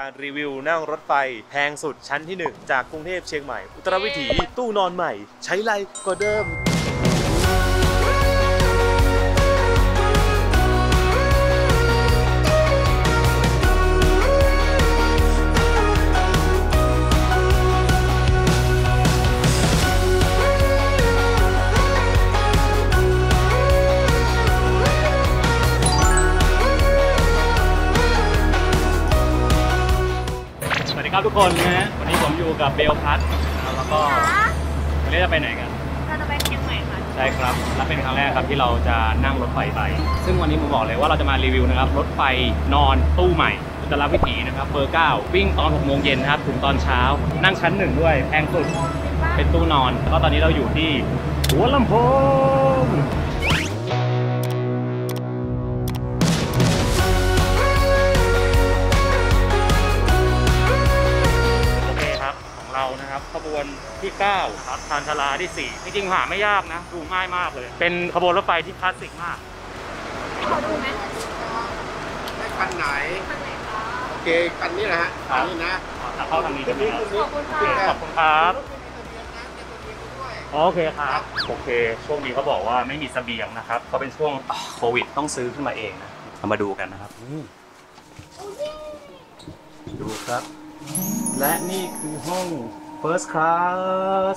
การรีวิวนั่งรถไฟแพงสุดชั้นที่1จากกรุงเทพเชียงใหม่อุตรวิถีตู้นอนใหม่ใช้ไรกว่าเดิมครับทุกคนนะฮะวันนี้ผมอยู่กับเบลพัทแล้วก็วันนี้จะไปไหนกันเราจะไปเชียงใหม่ค่ะใช่ครับและเป็นครั้งแรกครับที่เราจะนั่งรถไฟไปซึ่งวันนี้ผมบอกเลยว่าเราจะมารีวิวนะครับรถไฟนอนตู้ใหม่อุตรวิถีนะครับเบอร์ 9วิ่งตอน 6 โมงเย็นครับถึงตอนเช้านั่งชั้น 1ด้วยแพงสุดเป็นตู้นอนแล้วก็ตอนนี้เราอยู่ที่หัวลำโพงเรานะครับขบวนที่9ครับชานชาลาที่4จริงๆหาไม่ยากนะดูง่ายมากเลยเป็นขบวนรถไฟที่คลาสสิกมากขอดูไหมได้คันไหนโอเคคันนี้นะฮะคันนี้นะเข้าทางนี้ใช่ไหมครับขอบคุณค่ะขอบคุณครับโอเคครับโอเคช่วงนี้เขาบอกว่าไม่มีเสบียงนะครับเขาเป็นช่วงโควิดต้องซื้อขึ้นมาเองนะเรามาดูกันนะครับดูครับและนี่คือห้อง First Class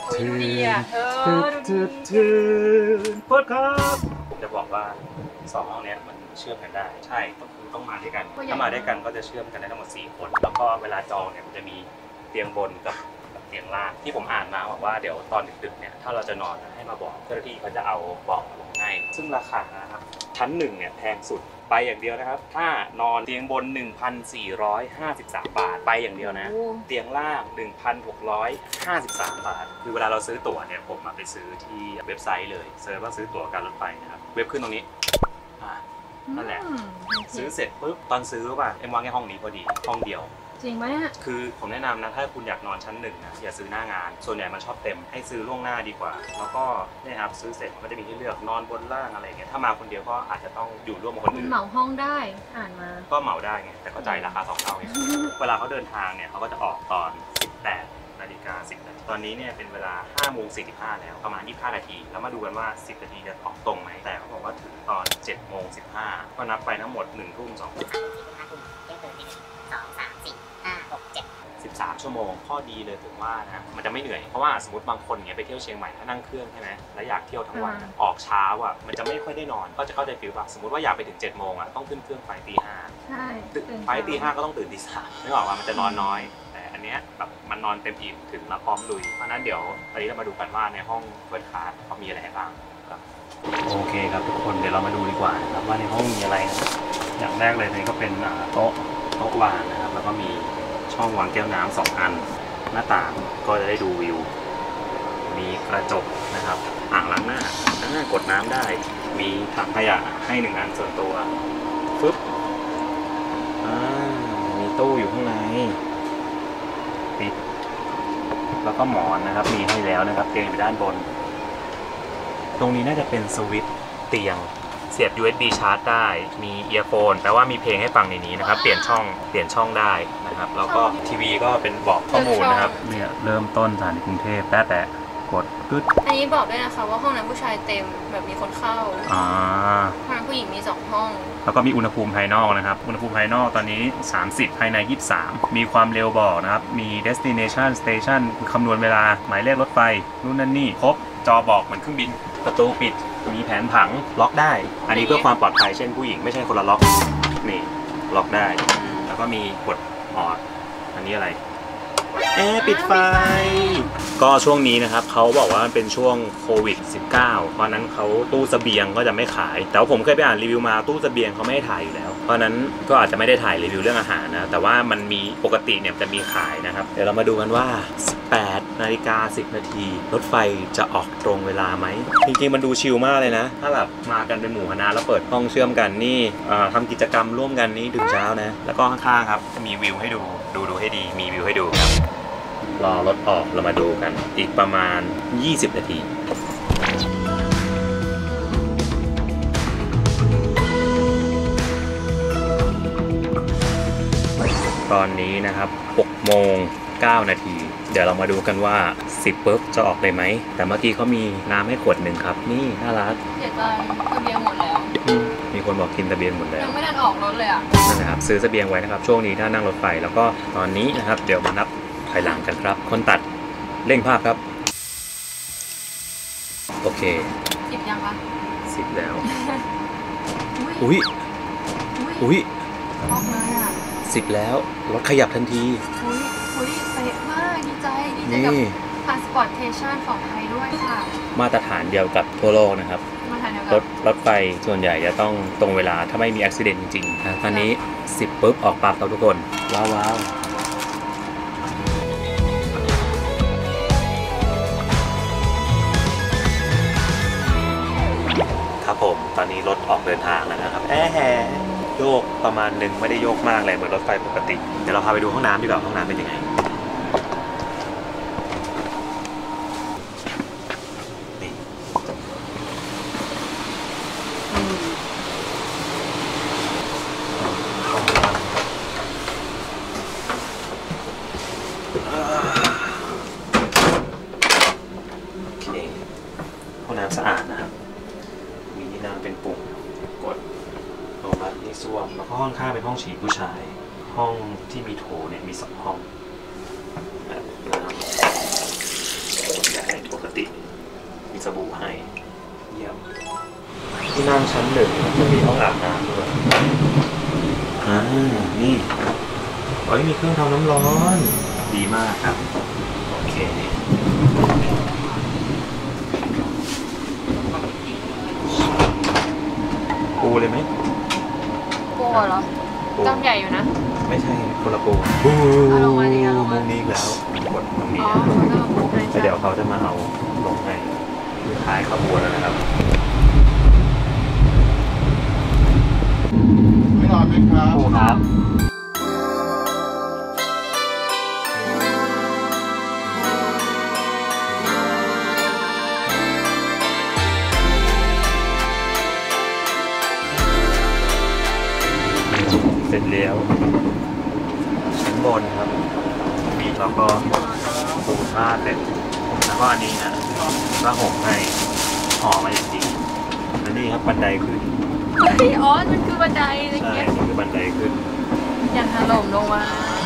First Class จะบอกว่า2ห้องนี้มันเชื่อมกันได้ใช่ก็คือต้องมาด้วยกันถ้ามาด้วยกันก็จะเชื่อมกันได้ทั้งหมด4คนแล้วก็เวลาจองเนี่ยมันจะมีเตียงบนกับเตียงล่างที่ผมอ่านมาบอกว่าเดี๋ยวตอนดึกๆเนี่ยถ้าเราจะนอนให้มาบอกเจ้าหน้าที่เขาจะเอาเบาะลงให้ซึ่งราคานะครับชั้น1เนี่ยแพงสุดไปอย่างเดียวนะครับถ้านอนเตียงบน 1,453 บาทไปอย่างเดียวนะเตียงล่าง 1,653 บาทคือเวลาเราซื้อตั๋วเนี่ยผมไปซื้อที่เว็บไซต์เลยเซิร์ชว่าซื้อตั๋วการรถไฟนะครับเว็บขึ้นตรงนี้นั่นแหละซื้อเสร็จปุ๊บตอนซื้อป่ะเอ็มวางแค่ห้องนี้พอดีห้องเดียวจริงไหมคือผมแนะนำนะถ้าคุณอยากนอนชั้น1นะอย่าซื้อหน้างานส่วนใหญ่มันชอบเต็มให้ซื้อล่วงหน้าดีกว่าแล้วก็เนี่ยครับซื้อเสร็จมันก็จะมีให้เลือกนอนบนล่างอะไรเงี้ยถ้ามาคนเดียวก็อาจจะต้องอยู่ร่วมกับคนอื่นเหมาห้องได้อ่านมาก็เหมาได้ไงแต่เข้าใจราคา2 เท่าไงเวลาเขาเดินทางเนี่ยเขาก็จะออกตอน 18:10 นาทีตอนนี้เนี่ยเป็นเวลา 5:45 แล้วประมาณ25 นาทีแล้วมาดูกันว่า10 นาทีจะออกตรงไหมแต่เขาบอกว่าถึงตอน 7:15 ก็นับไปทั้งหมด1 ทุ่ม 2 ทุ่ม13 ชั่วโมงข้อดีเลยถึงว่านะมันจะไม่เหนื่อยเพราะว่าสมมติบางคนเนี่ยไปเที่ยวเชียงใหม่ถ้านั่งเครื่องใช่ไหมแล้วอยากเที่ยวทั้งวันออกเช้าอ่ะมันจะไม่ค่อยได้นอนก็จะเข้าใจฟิลว่าสมมติว่าอยากไปถึง 7 โมงอ่ะต้องขึ้นเครื่องไฟตี 5ใช่ไฟตี 5ก็ต้องตื่นตี 3ไม่บอกว่ามันจะนอนน้อยแต่อันเนี้ยแบบมันนอนเต็มอิ่มถึงแล้วพร้อมลุยเพราะนั้นเดี๋ยวตอนนี้เรามาดูกันว่าในห้องเฟิร์สคลาสเขามีอะไรบ้างครับโอเคครับทุกคนเดี๋ยวเรามาดูดีกว่านะครับว่าในห้องมีอะไรอย่างแรกเลยนี่ก็เป็นโต๊ะวางนะครับแล้วก็มีช่องวางแก้วน้ำ2 อันหน้าต่างก็จะได้ดูวิวมีกระจกนะครับอ่างล้างหน้ากดน้ำได้มีถังขยะให้1 อันส่วนตัวฟึบมีตู้อยู่ข้างในปิดแล้วก็หมอนนะครับมีให้แล้วนะครับเตียงอยู่ด้านบนตรงนี้น่าจะเป็นสวิตช์เตียงเสียบ USB ชาร์จได้มีเอียร์โฟนแปลว่ามีเพลงให้ฟังในนี้นะครับเปลี่ยนช่องได้นะครับแล้วก็ทีวีก็เป็นบอกข้อมูลนะครับเนี่ยเริ่มต้นสถานีกรุงเทพแต่กดกึ๊ดอันนี้บอกด้วยนะคะว่าห้องน้ำผู้ชายเต็มแบบมีคนเข้าห้องน้ำผู้หญิงมี2 ห้องแล้วก็มีอุณหภูมิภายนอกนะครับอุณหภูมิภายนอกตอนนี้30ภายใน23มีความเร็วบอกนะครับมี destination station คำนวณเวลาหมายเลขรถไฟนู่นนั่นนี่ครบจอบอกเหมือนเครื่องบินประตูปิดมีแผนผังล็อกได้อันนี้เพื่อความปลอดภัยเช่นผู้หญิงไม่ใช่คนละล็อกนี่ล็อกได้แล้วก็มีกดออดอันนี้อะไรปิดไฟก็ช่วงนี้นะครับเขาบอกว่ามันเป็นช่วงโควิด -19 เพราะนั้นเขาตู้เสบียงก็จะไม่ขายแต่ว่าผมเคยไปอ่านรีวิวมาตู้เสบียงเขาไม่ให้ถ่ายอยู่แล้วเพราะนั้นก็อาจจะไม่ได้ถ่ายรีวิวเรื่องอาหารนะแต่ว่ามันมีปกติเนี่ยจะมีขายนะครับเดี๋ยวเรามาดูกันว่า 18:10 นาทีรถไฟจะออกตรงเวลาไหมจริงๆมันดูชิลมากเลยนะถ้าแบบมากันเป็นหมู่คณะแล้วเปิดห้องเชื่อมกันนี่ทำกิจกรรมร่วมกันนี่ถึงเช้านะแล้วก็ข้างๆครับมีวิวให้ดูให้ดีมีวิวให้ดูครับรอรถออกเรามาดูกันอีกประมาณ20 นาที โตอนนี้นะครับ6 โมง 9 นาที เดี๋ยวเรามาดูกันว่า 10 ปุ๊บจะออกเลยไหม แต่เมื่อกี้เขามีน้ำให้ขวดหนึ่งครับ นี่น่ารักเดี๋ยวจะเบียร์หมดแล้วมีคนบอกกินเสบียงหมดแล้วยังไม่ได้ออกรถเลยอ่ะนั่นนะครับซื้อเสบียงไว้นะครับช่วงนี้ถ้านั่งรถไฟแล้วก็ตอนนี้นะครับเดี๋ยวมานับถอยหลังกันครับ คนตัดเร่งภาพครับ โอเค 10 ยังคะ 10 แล้วอุ้ยอุ้ยออกเลยอ่ะ 10 แล้วรถขยับทันทีอุ้ยเป๊ะมากดีใจกับ transportation ของไทยด้วยค่ะมาตรฐานเดียวกับทั่วโลกนะครับมาทานเดียวรกัถรถไฟส่วนใหญ่จะต้องตรงเวลาถ้าไม่มีอุบิเหตุจริงๆนะตอนนี้ 10 ปุ๊บออกปากครับทุกคนว้าวครับผมตอนนี้รถออกเดินทางแล้วนะครับโยกประมาณหนึ่งไม่ได้โยกมากเลยเหมือนรถไฟปกติเดี๋ยวเราพาไปดูห้องน้ำดีกว่าห้องน้ำเป็นยังไงห้องน้ำสะอาดนะครับมีที่นั่งเป็นปุ่มกดโทรศัพท์ที่ส้วมแล้วก็ห้องข้างเป็นห้องฉี่ผู้ชายห้องที่มีโถเนี่ยมี2 ห้องแบบน้ำใหญ่ปกติมีสบู่ให้เยี่ยมที่นั่งชั้น 1จะมีห้องอาบน้ำด้วยนี่มีเครื่องทำน้ำร้อนดีมากครับโอเคปูเลยไหมปูเหรอ จำใหญ่อยู่นะไม่ใช่คนละปูเอาลงมาดิเอาลงมามุมนี้อีกแล้วกดตรงนี้อ๋อเขาจะมาปูให้แล้วเดี๋ยวเขาจะมาเอาลงให้ท้ายขบวนแล้วนะครับไม่รอไหมครับปูครับ เสร็จแล้วชั้นบนครับมีแล้วก็ปูผ้าเสร็จแล้วก็อันนี้นะก็ห่มให้ห่อมาอย่างดีแล้วนี่ครับบันไดขึ้นอ๋อ มันคือบันไดอะไรใช่เงี้ยนี่คือบันไดขึ้นอย่าถล่มลงมา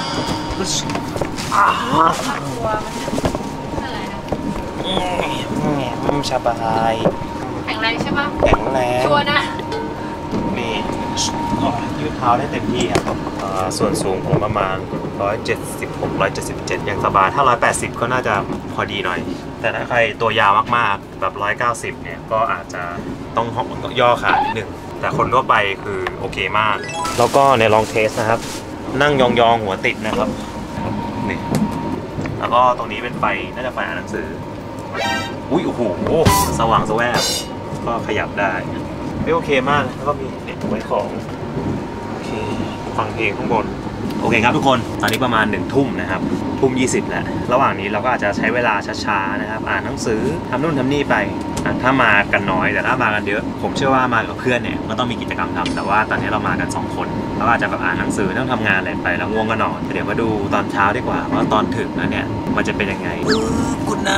ตัวมันอะไรนะมันสบายแข็งแรงใช่ปะแข็งแรงชัวร์นะนี่ยืดเท้าได้เต็มที่ครับส่วนสูงผมประมาณ176 177ยังสบายถ้า180ก็น่าจะพอดีหน่อย แต่ถ้าใครตัวยาวมากๆแบบ190เนี่ยก็อาจจะต้องย่อขานิดนึงแต่คนทั่วไปคือโอเคมากแล้วก็ในลองเทสนะครับนั่งยองๆหัวติดนะครับนี่แล้วก็ตรงนี้เป็นไฟน่าจะไฟอ่านหนังสืออุ้ยโอ้โหสว่างสแวบก็ขยับได้โอเคมากแล้วก็มีเด็กไว้ของโอเคฟังเพลงข้างบนโอเคครับทุกคนตอนนี้ประมาณ1 ทุ่มนะครับ20แล้วระหว่างนี้เราก็อาจจะใช้เวลาช้าๆนะครับอ่านหนังสือทำนู่นทำนี่ไปถ้ามากันน้อยแต่ถ้ามากันเยอะผมเชื่อว่ามากับเพื่อนเนี่ยก็ต้องมีกิจกรรมทำแต่ว่าตอนนี้เรามากัน2 คนเราอาจจะแบบอ่านหนังสือต้องทำงานอะไรไปแล้วง่วงก็นอนเดี๋ยวมาดูตอนเช้าดีกว่าว่าตอนถึงแล้วเนี่ยมันจะเป็นยังไงกุดไน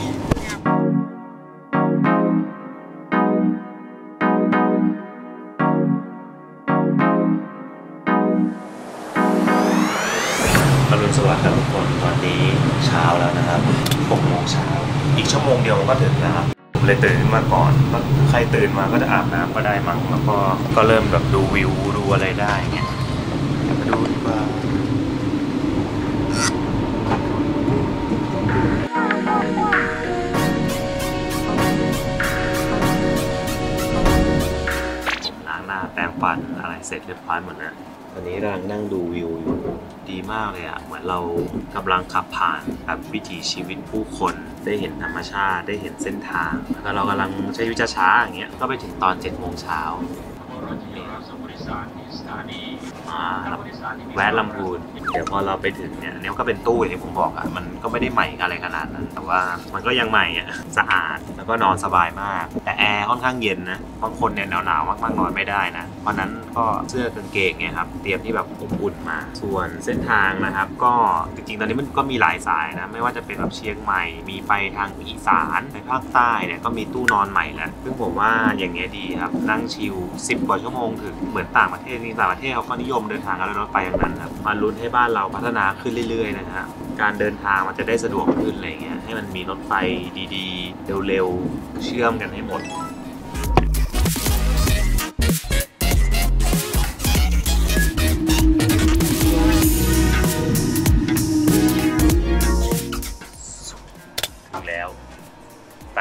อรุณสวัสดิ์ครับทุกคนตอนนี้เช้าแล้วนะครับ6 โมงเช้าอีกชั่วโมงเดียวก็ถึงแล้วครับเลยตื่นมาก่อนก็ใครตื่นมาก็จะอาบน้ำก็ได้มั้งแล้วก็เริ่มแบบดูวิวดูอะไรได้เงี้ยมาดูดีกว่าล้างหน้าแปรงฟันอะไรเสร็จเรียบร้อยหมดนะตอนนี้กำลังนั่งดูวิวอยู่ดีมากเลยอ่ะเหมือนเรากำลังขับผ่านแบบวิถีชีวิตผู้คนได้เห็นธรรมชาติได้เห็นเส้นทางแล้วเรากำลังใช้ชีวิตช้าๆอย่างเงี้ยก็ไปถึงตอน7 โมงเช้าแวะลำพูนเดี๋ยวพอเราไปถึงเนี่ยก็เป็นตู้อย่างที่ผมบอกอ่ะมันก็ไม่ได้ใหม่อะไรขนาดนั้นแต่ว่ามันก็ยังใหม่อ่ะสะอาดแล้วก็นอนสบายมากแต่แอร์ค่อนข้างเย็นนะบางคนเนี่ยหนาวๆมากๆนอนไม่ได้นะเพราะนั้นก็เสื้อกางเกงเนี่ยครับเตรียมที่แบบอบอุ่นมาส่วนเส้นทางนะครับก็จริงๆตอนนี้มันก็มีหลายสายนะไม่ว่าจะเป็นแบบเชียงใหม่มีไปทางอีสานในภาคใต้เนี่ยก็มีตู้นอนใหม่แล้วซึ่งผมว่าอย่างเงี้ยดีครับนั่งชิล10 กว่าชั่วโมงถึงเหมือนต่างประเทศนี่ต่างประเทศเขาก็นิยมเดินทางกันด้วยรถไฟอย่างนั้นครับมาลุ้นให้บ้านเราพัฒนาขึ้นเรื่อยๆนะฮะการเดินทางมันจะได้สะดวกขึ้นอะไรเงี้ยให้มันมีรถไฟดีๆเร็วๆเชื่อมกันให้หมดแล้วไป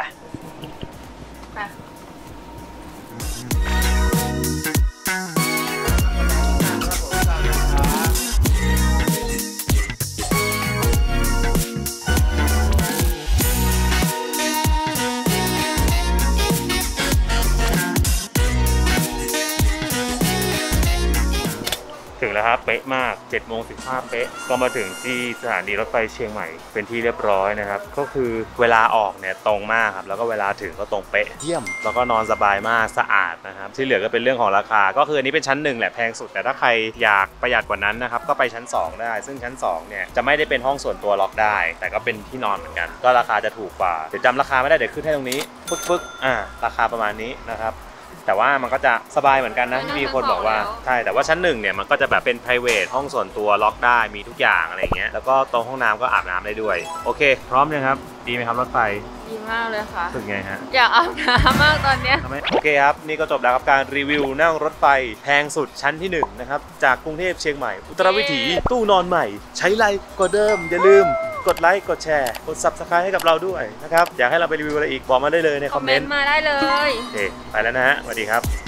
ถึงแล้วครับเป๊ะมาก7:15เป๊ะก็มาถึงที่สถานีรถไฟเชียงใหม่เป็นที่เรียบร้อยนะครับก็คือเวลาออกเนี่ยตรงมากครับแล้วก็เวลาถึงก็ตรงเป๊ะเยี่ยมแล้วก็นอนสบายมากสะอาดนะครับที่เหลือก็เป็นเรื่องของราคาก็คืออันนี้เป็นชั้น1แหละแพงสุดแต่ถ้าใครอยากประหยัดกว่านั้นนะครับก็ไปชั้น2ได้ซึ่งชั้น2เนี่ยจะไม่ได้เป็นห้องส่วนตัวล็อกได้แต่ก็เป็นที่นอนเหมือนกันก็ราคาจะถูกกว่าเดี๋ยวจำราคาไม่ได้เดี๋ยวขึ้นให้ตรงนี้ปึ๊กราคาประมาณนี้นะครับแต่ว่ามันก็จะสบายเหมือนกันนะที่มีคนบอกว่าใช่แต่ว่าชั้น1เนี่ยมันก็จะแบบเป็น private ห้องส่วนตัวล็อกได้มีทุกอย่างอะไรเงี้ยแล้วก็ตรงห้องน้ำก็อาบน้ำได้ด้วยโอเคพร้อมเลยครับดีไหมครับรถไฟดีมากเลยค่ะรู้สึกไงฮะอยากอาบน้ำมากตอนเนี้ยโอเคครับนี่ก็จบแล้วครับการรีวิวนั่งรถไฟแพงสุดชั้นที่1นะครับจากกรุงเทพเชียงใหม่อุตรวิถีตู้นอนใหม่ใช้ไรกว่าเดิมอย่าลืมกดไลค์กดแชร์กด Subscribe ให้กับเราด้วยนะครับอยากให้เราไปรีวิวอะไรอีกบอกมาได้เลยในคอมเมนต์มาได้เลยโอเคไปแล้วนะฮะสวัสดีครับ